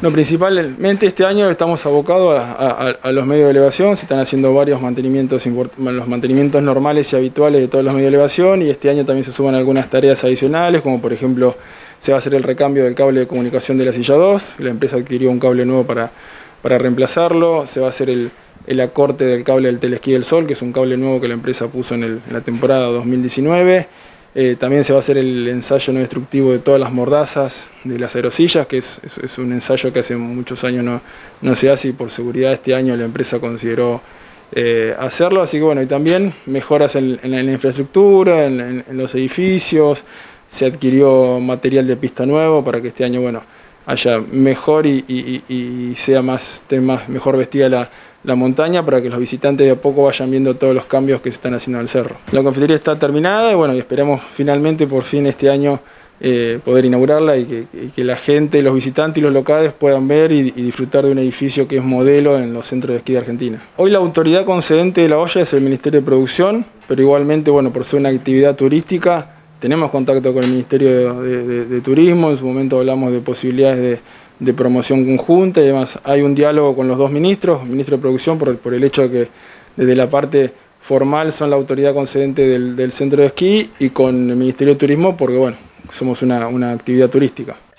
No, principalmente este año estamos abocados a los medios de elevación. Se están haciendo varios mantenimientos, los mantenimientos normales y habituales de todos los medios de elevación, y este año también se suman algunas tareas adicionales, como por ejemplo se va a hacer el recambio del cable de comunicación de la silla 2, la empresa adquirió un cable nuevo para reemplazarlo, se va a hacer el acorte del cable del telesquí del Sol, que es un cable nuevo que la empresa puso en la temporada 2019. También se va a hacer el ensayo no destructivo de todas las mordazas de las aerosillas, que es un ensayo que hace muchos años no se hace, y por seguridad este año la empresa consideró hacerlo. Así que bueno, y también mejoras en la infraestructura, en los edificios. Se adquirió material de pista nuevo para que este año bueno, haya mejor y sea mejor vestida la montaña, para que los visitantes de a poco vayan viendo todos los cambios que se están haciendo al cerro. La confitería está terminada y bueno, y esperamos finalmente por fin este año poder inaugurarla y que la gente, los visitantes y los locales puedan ver y disfrutar de un edificio que es modelo en los centros de esquí de Argentina. Hoy la autoridad concedente de La Hoya es el Ministerio de Producción, pero igualmente bueno, por ser una actividad turística tenemos contacto con el Ministerio de Turismo. En su momento hablamos de posibilidades de promoción conjunta y además hay un diálogo con los dos ministros, el ministro de Producción por el hecho de que desde la parte formal son la autoridad concedente del centro de esquí, y con el Ministerio de Turismo porque bueno, somos una actividad turística.